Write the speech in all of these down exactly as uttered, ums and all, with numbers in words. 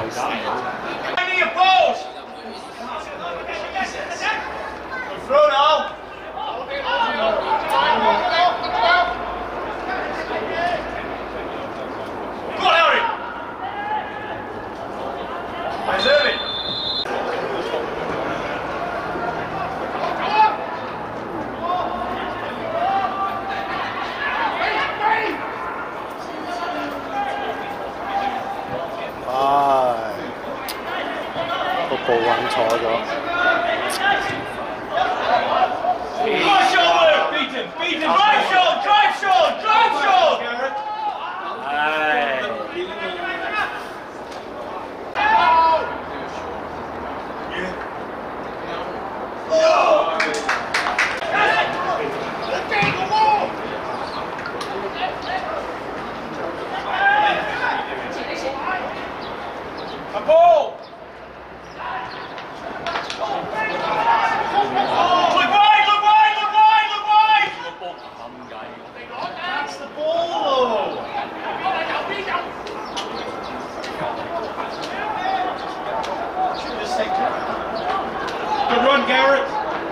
Finding your post! Throw now! Go on, Harry! Where's Irving? 步穩錯咗。 Drive Sean! Beat him! Beat him! Drive Sean! Drive Sean! Drive Sean! Aye. Paul! Look wide, look wide, look wide, look wide! That's the ball! Should just take it. Good run, Garrett!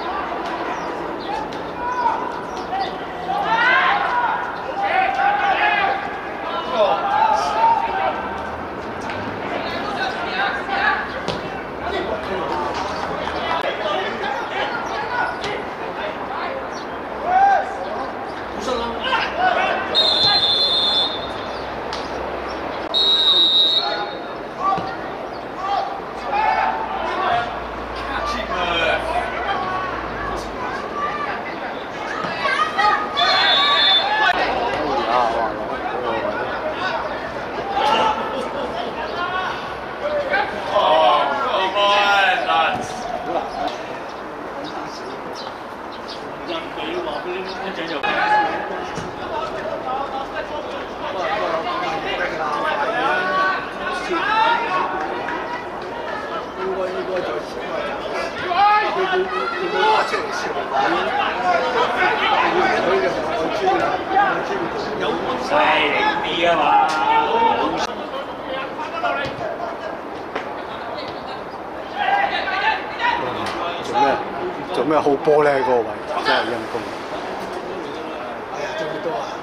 做咩？做咩好波咧？嗰個位真係陰功。 哎呀，做唔到啊！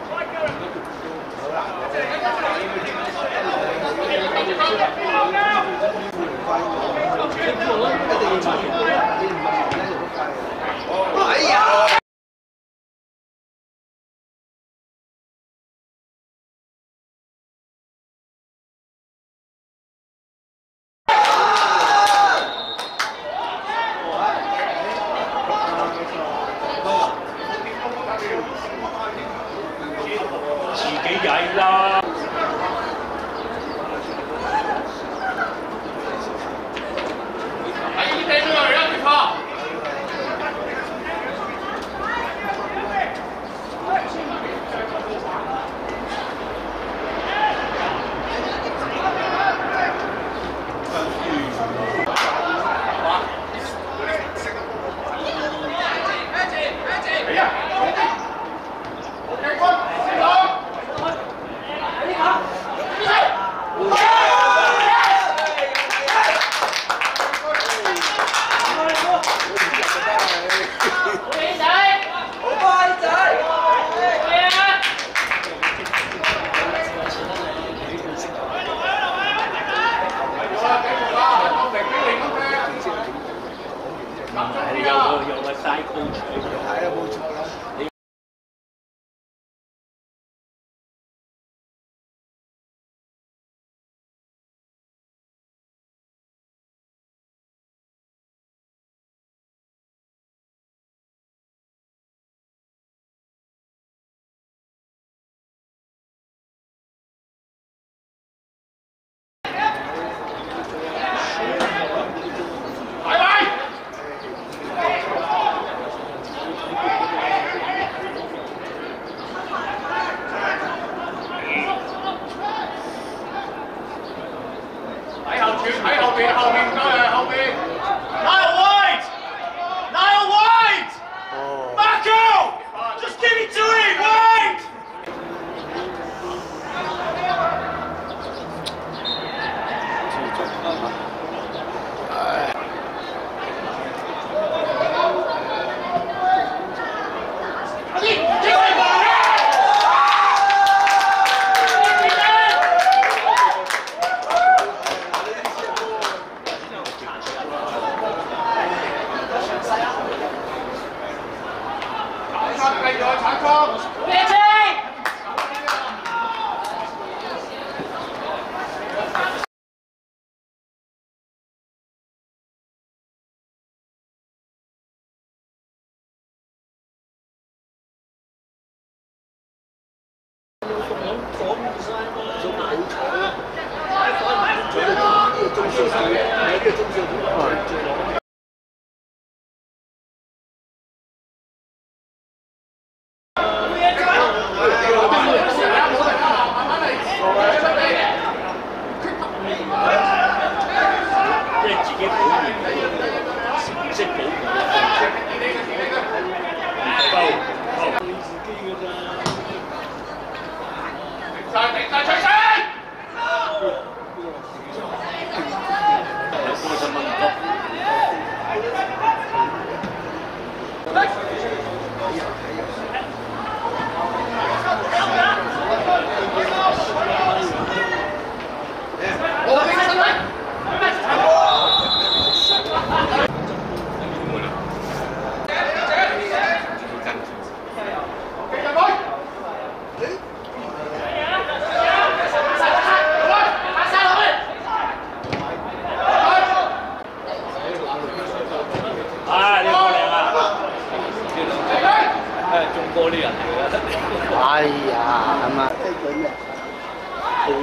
哎呀！ 自己曳啦！喺呢邊都有人一拍。有個 side coach， 係啊，冇錯啦。喺後邊，後邊，誒後邊 ，Niall White, Niall White, Marco, just give it to him, White. 呢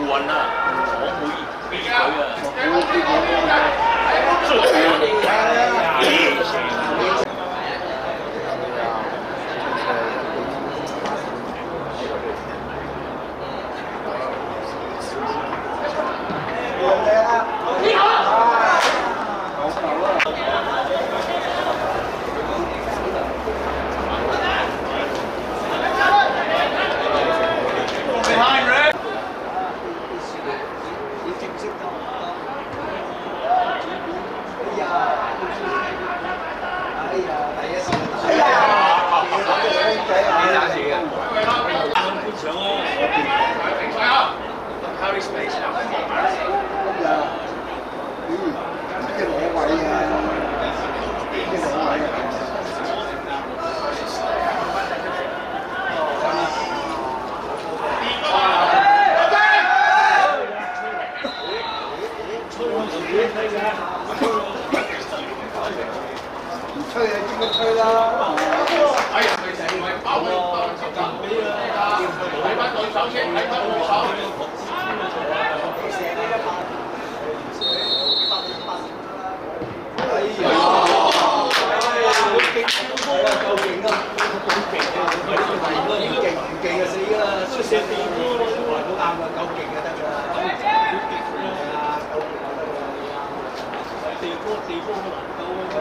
運啊，我會俾佢啊。 Carry space now. 嗯，即係攞位啊！即係攞位啊！唔吹啊，應該吹啦！哎呀，佢成位包佢就得，睇翻對手先，睇翻對手。哎呀！勁超波啊，夠勁啊！好勁啊！唔勁唔勁啊死啦！出射電波，好啱啊，夠勁啊得㗎。係啊，夠勁啊得㗎。地波地波好難夠啊！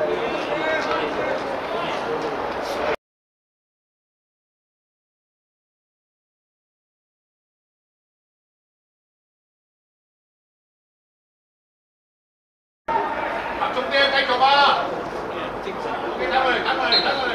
集中啲，繼續啊！你等佢嚟，等佢嚟，等佢嚟。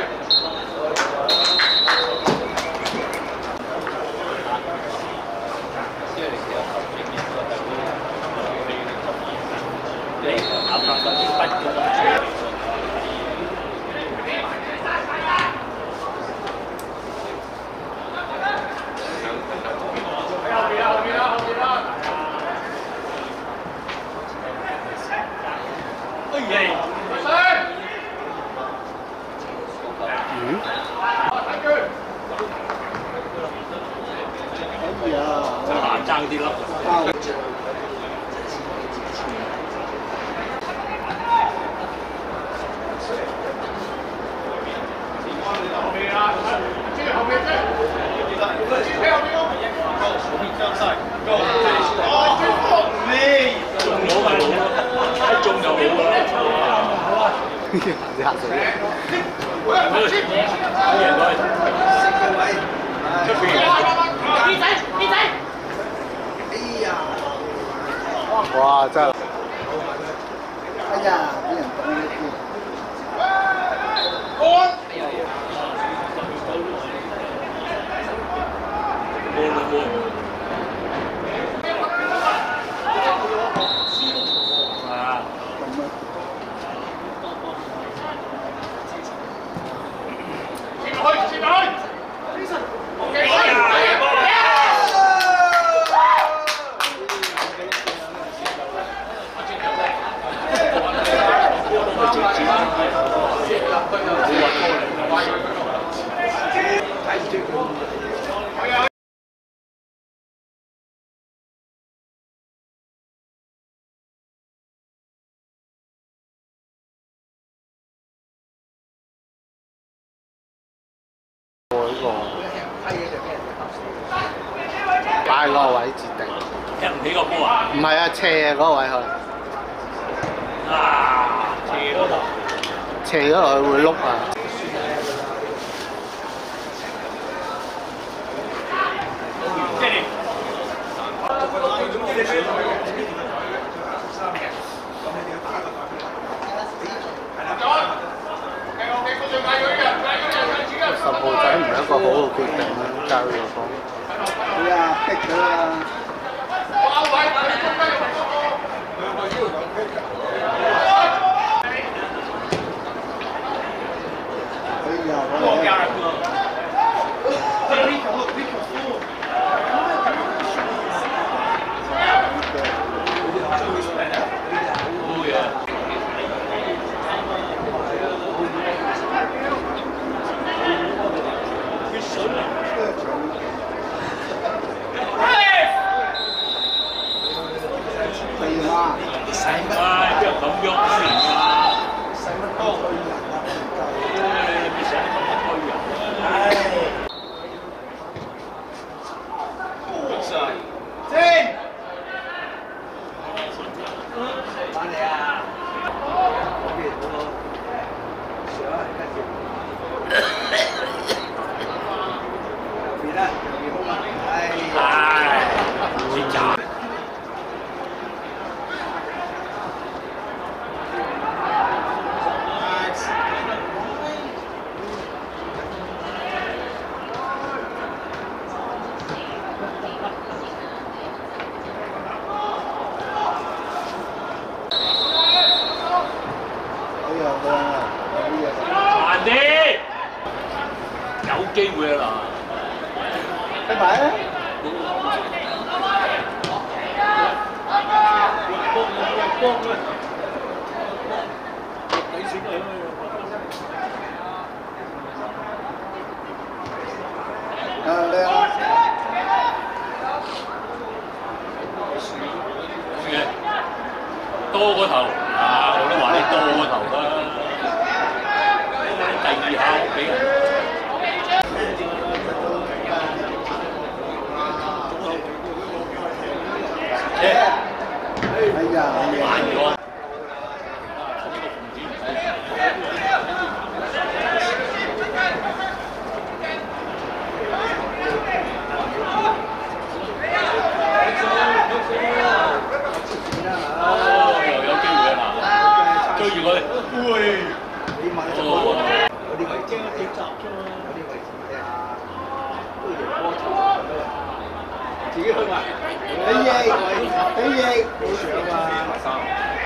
難爭啲咯。後面啊，追後面追，喺後面咯。哦，你中咗咪好咯，一中就好啦。 嚇死！ 喂，贏佢。出邊。B仔 B仔。哎呀！ 哇！真係。 哎呀！俾人擋咗添。 安。安啦安。係啊。切落去，切落去。OK。 擺嗰個位截定。 踢唔起個波啊？ 唔係啊，斜嗰個位可能。 啊！斜嗰度。 斜咗落去會碌啊！ 即係你。 十號仔唔係一個好嘅決定啦，教育方。 係啊，逼佢啊！哎呀，我家人哥。 哇！ 使乜？邊有咁喐人啊？ 使乜多推人啊？ 你使乜咁推人？ 唉！ 先， 翻嚟啊！嗰邊嗰個上跟住右邊啦，右邊好嘛？唉！ 唉，先走。慢啲，有機會啊嗱， 拜拜。啊，靚啊！ 多個頭啊！我都話你多個頭啦。第二下俾人。 哎呀， 慢咗。哦，又有機會啊嗱，追住佢，喂！ 你買咗嗰啲位置，幾集啫嘛？嗰啲位置睇下，都要波球自己去埋。起翼，起翼，好上啊！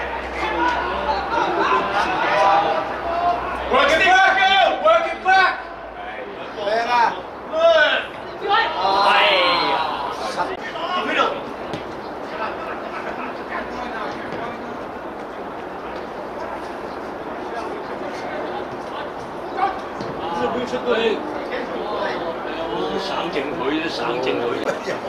Work it back, go! Work it back! 靚啊！ 哎呀！呢度。出去，省正佢啫，省正佢。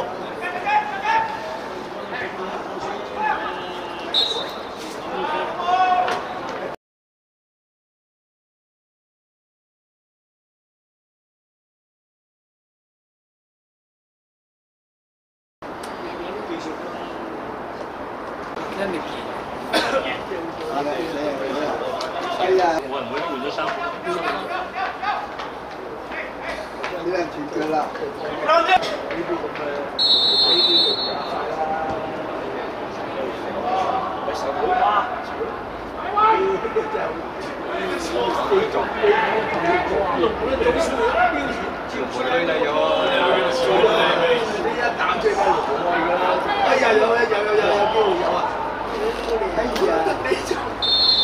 真係便宜。係啦，你係啊！ 我唔會換咗衫。 呢人斷腳啦！ 呢啲咁嘅，呢啲用假啦，咪手好花，呢啲真係飛咗飛咗，六個鐘先標超出嚟嚟咗，呢一膽最緊要攞㗎啦！哎呀，有有有有有機會有啊！哎呀，你就〜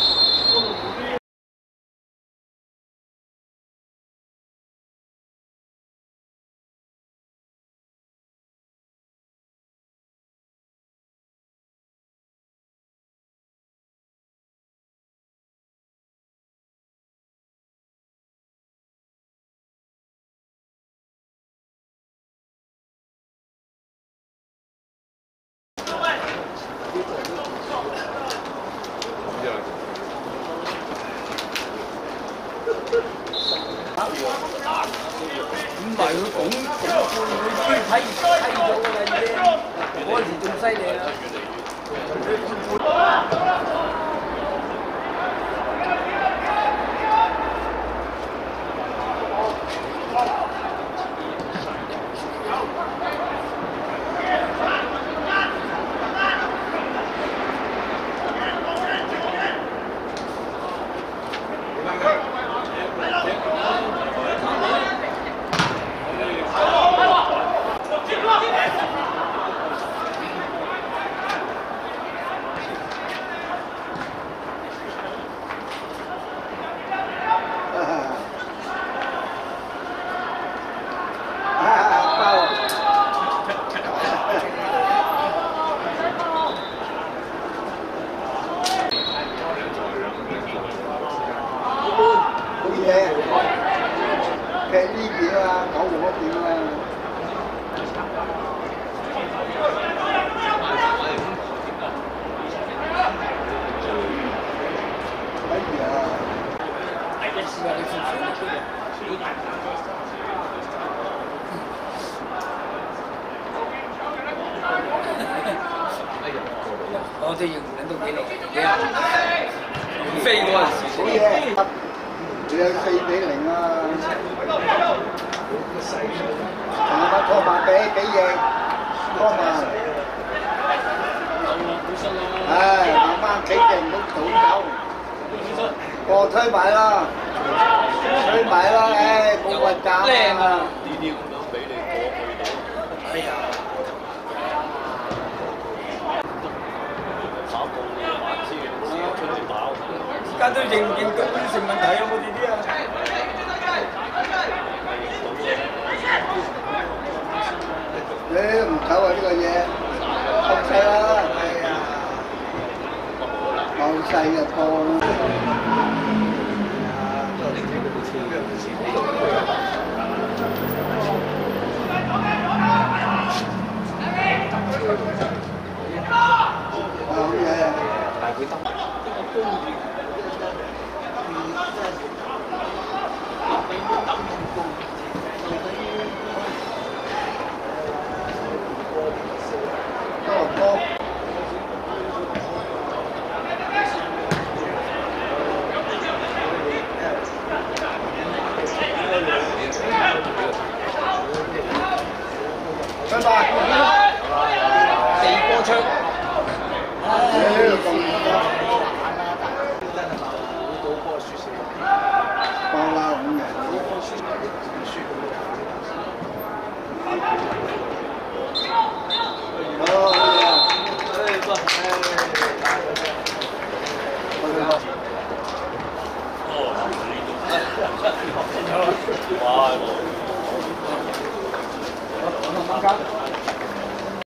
唔係佢拱拱佢睇睇咗㗎啦已經，嗰陣時仲犀利啊！ 隊形揾到幾耐？幾廿年飛嗰陣時。 好嘢，你有四比零啊！仲有乜拖慢比比贏，拖慢。唉，慢慢企定，唔好倒走。過推埋啦，推埋啦，唉，冇運搞啊！ 呢啲咁樣俾你過去到， 哎呀！ 跑步你又話知，自己出去跑。 而家都認唔認到都成問題啊！我哋啲啊。 你唔走啊呢個嘢，後勢啦，係啊，後勢嘅波啦。好嘢，大會得。多多。拜拜。 地波槍。 爆啦五人。 哇！ 慢慢搞。